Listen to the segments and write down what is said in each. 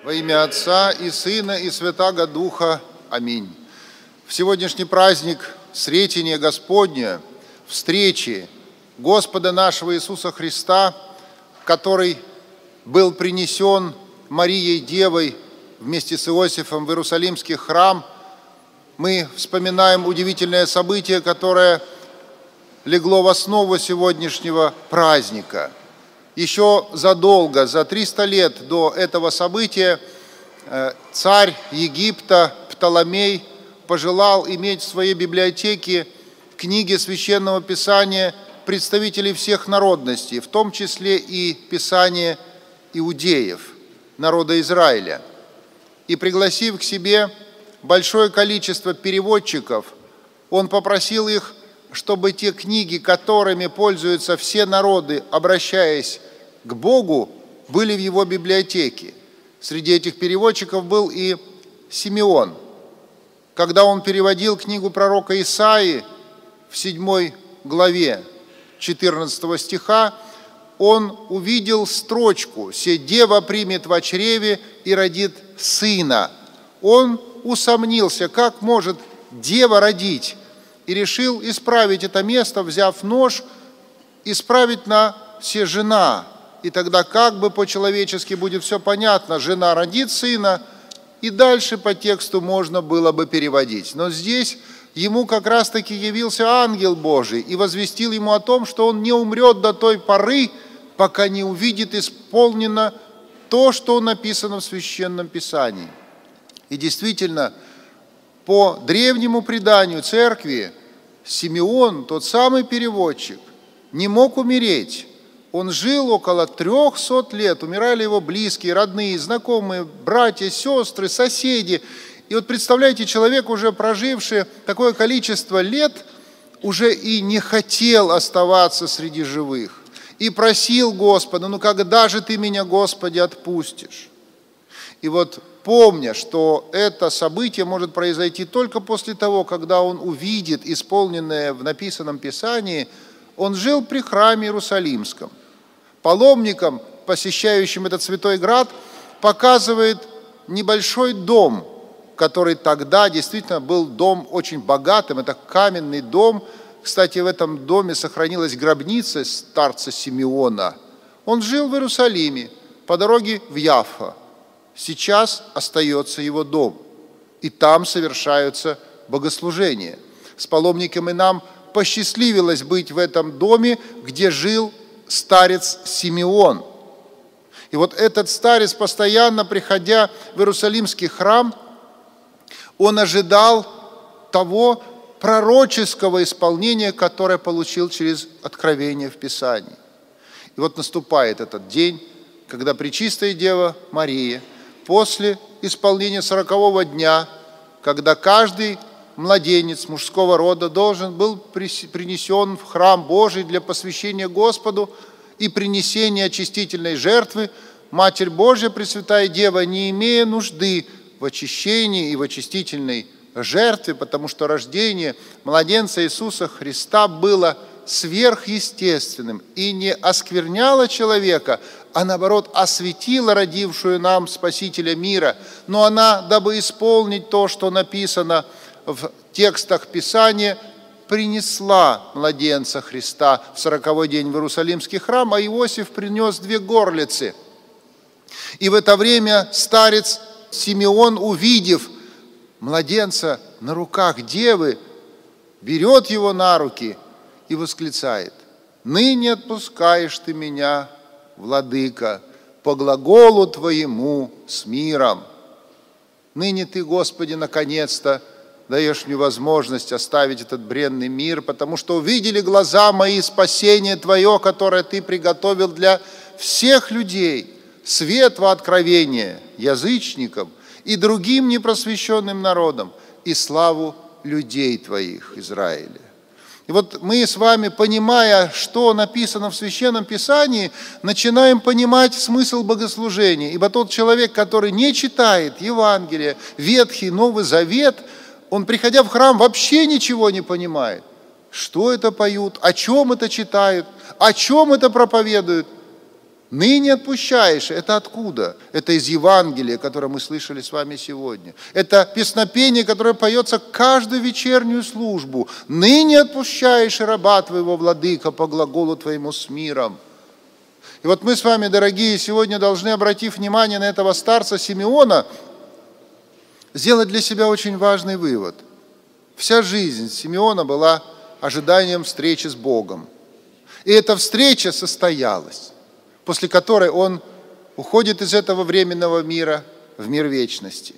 Во имя Отца и Сына и Святаго Духа. Аминь. В сегодняшний праздник Сретения Господня, встречи Господа нашего Иисуса Христа, который был принесен Марией Девой вместе с Иосифом в Иерусалимский храм, мы вспоминаем удивительное событие, которое легло в основу сегодняшнего праздника. Еще задолго, за 300 лет до этого события, царь Египта Птоломей пожелал иметь в своей библиотеке книги Священного Писания представителей всех народностей, в том числе и Писания иудеев, народа Израиля. И пригласив к себе большое количество переводчиков, он попросил их, чтобы те книги, которыми пользуются все народы, обращаясь к Богу, были в его библиотеке. Среди этих переводчиков был и Симеон. Когда он переводил книгу пророка Исаии в 7 главе 14 стиха, он увидел строчку «Се дева примет во чреве и родит сына». Он усомнился, как может дева родить, и решил исправить это место, взяв нож, исправить на «се жена». И тогда как бы по-человечески будет все понятно, жена родит сына, и дальше по тексту можно было бы переводить. Но здесь ему как раз-таки явился ангел Божий и возвестил ему о том, что он не умрет до той поры, пока не увидит исполнено то, что написано в Священном Писании. И действительно, по древнему преданию церкви, Симеон, тот самый переводчик, не мог умереть. Он жил около 300 лет, умирали его близкие, родные, знакомые, братья, сестры, соседи. И вот представляете, человек, уже проживший такое количество лет, уже и не хотел оставаться среди живых. И просил Господа: ну когда же ты меня, Господи, отпустишь? И вот помня, что это событие может произойти только после того, когда он увидит исполненное в написанном Писании, он жил при храме Иерусалимском. Паломникам, посещающим этот святой град, показывает небольшой дом, который тогда действительно был дом очень богатым. Это каменный дом. Кстати, в этом доме сохранилась гробница старца Симеона. Он жил в Иерусалиме по дороге в Яффа. Сейчас остается его дом, и там совершаются богослужения. С паломниками нам посчастливилось быть в этом доме, где жил старец Симеон. И вот этот старец, постоянно приходя в Иерусалимский храм, он ожидал того пророческого исполнения, которое получил через откровение в Писании. И вот наступает этот день, когда Пречистая Дева Мария после исполнения 40-го дня, когда каждый младенец мужского рода должен был принесен в храм Божий для посвящения Господу и принесения очистительной жертвы, Матерь Божья, Пресвятая Дева, не имея нужды в очищении и в очистительной жертве, потому что рождение младенца Иисуса Христа было сверхъестественным и не оскверняло человека, а наоборот осветила родившую нам Спасителя мира. Но она, дабы исполнить то, что написано в текстах Писания, принесла младенца Христа в 40-й день в Иерусалимский храм, а Иосиф принес 2 горлицы. И в это время старец Симеон, увидев младенца на руках девы, берет его на руки и восклицает: «Ныне отпускаешь ты меня, Владыка, по глаголу Твоему с миром». Ныне Ты, Господи, наконец-то даешь мне возможность оставить этот бренный мир, потому что увидели глаза мои спасение Твое, которое Ты приготовил для всех людей, свет во откровение язычникам и другим непросвещенным народам, и славу людей Твоих, Израиля. И вот мы с вами, понимая, что написано в Священном Писании, начинаем понимать смысл богослужения. Ибо тот человек, который не читает Евангелие, Ветхий, Новый Завет, он, приходя в храм, вообще ничего не понимает. Что это поют, о чем это читают, о чем это проповедуют. Ныне отпущаешь. Это откуда? Это из Евангелия, которое мы слышали с вами сегодня. Это песнопение, которое поется каждую вечернюю службу. Ныне отпущаешь раба твоего, владыка, по глаголу твоему с миром. И вот мы с вами, дорогие, сегодня должны, обратив внимание на этого старца Симеона, сделать для себя очень важный вывод. Вся жизнь Симеона была ожиданием встречи с Богом. И эта встреча состоялась, после которой он уходит из этого временного мира в мир вечности.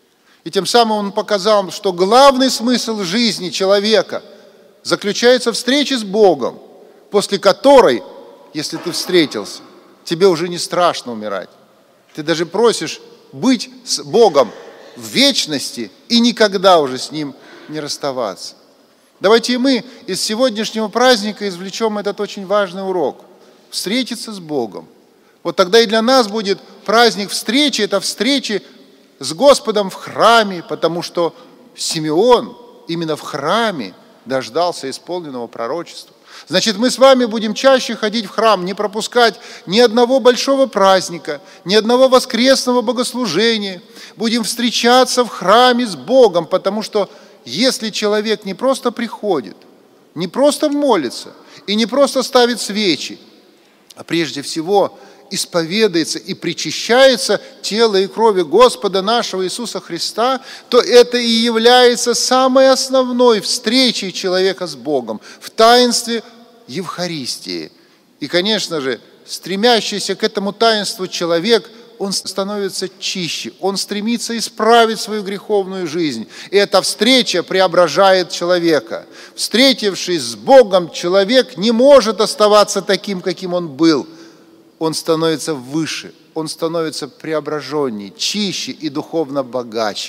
И тем самым он показал, что главный смысл жизни человека заключается в встрече с Богом, после которой, если ты встретился, тебе уже не страшно умирать. Ты даже просишь быть с Богом в вечности и никогда уже с Ним не расставаться. Давайте и мы из сегодняшнего праздника извлечем этот очень важный урок. Встретиться с Богом. Вот тогда и для нас будет праздник встречи, это встречи с Господом в храме, потому что Симеон именно в храме дождался исполненного пророчества. Значит, мы с вами будем чаще ходить в храм, не пропускать ни одного большого праздника, ни одного воскресного богослужения. Будем встречаться в храме с Богом, потому что если человек не просто приходит, не просто молится и не просто ставит свечи, а прежде всего исповедается и причащается тела и крови Господа нашего Иисуса Христа, то это и является самой основной встречей человека с Богом в таинстве Евхаристии. И, конечно же, стремящийся к этому таинству человек, он становится чище, он стремится исправить свою греховную жизнь. И эта встреча преображает человека. Встретившись с Богом, человек не может оставаться таким, каким он был. Он становится выше, он становится преображенней, чище и духовно богаче.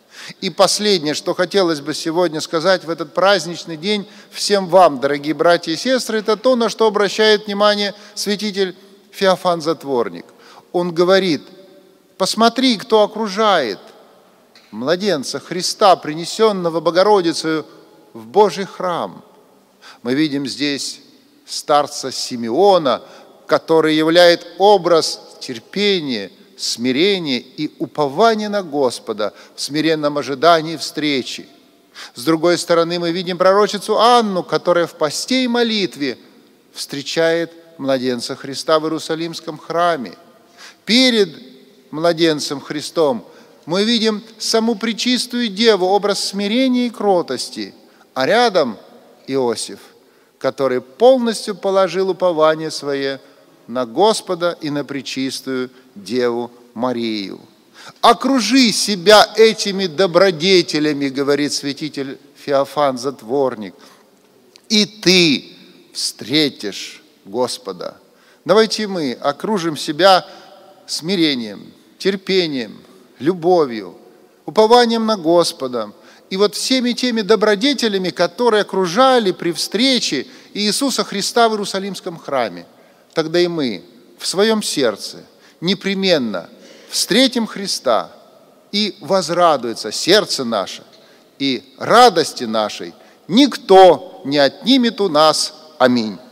И последнее, что хотелось бы сегодня сказать в этот праздничный день всем вам, дорогие братья и сестры, это то, на что обращает внимание святитель Феофан Затворник. Он говорит: посмотри, кто окружает младенца Христа, принесенного Богородицею в Божий храм. Мы видим здесь старца Симеона, который являет образ терпения, смирения и упования на Господа в смиренном ожидании встречи. С другой стороны, мы видим пророчицу Анну, которая в посте и молитве встречает младенца Христа в Иерусалимском храме. Перед младенцем Христом мы видим саму пречистую Деву, образ смирения и кротости, а рядом Иосиф, который полностью положил упование свое на Господа и на пречистую Деву Марию. Окружи себя этими добродетелями, говорит святитель Феофан Затворник, и ты встретишь Господа. Давайте мы окружим себя смирением, терпением, любовью, упованием на Господа. И вот всеми теми добродетелями, которые окружали при встрече Иисуса Христа в Иерусалимском храме, тогда и мы в своем сердце непременно встретим Христа, и возрадуется сердце наше, и радости нашей никто не отнимет у нас. Аминь.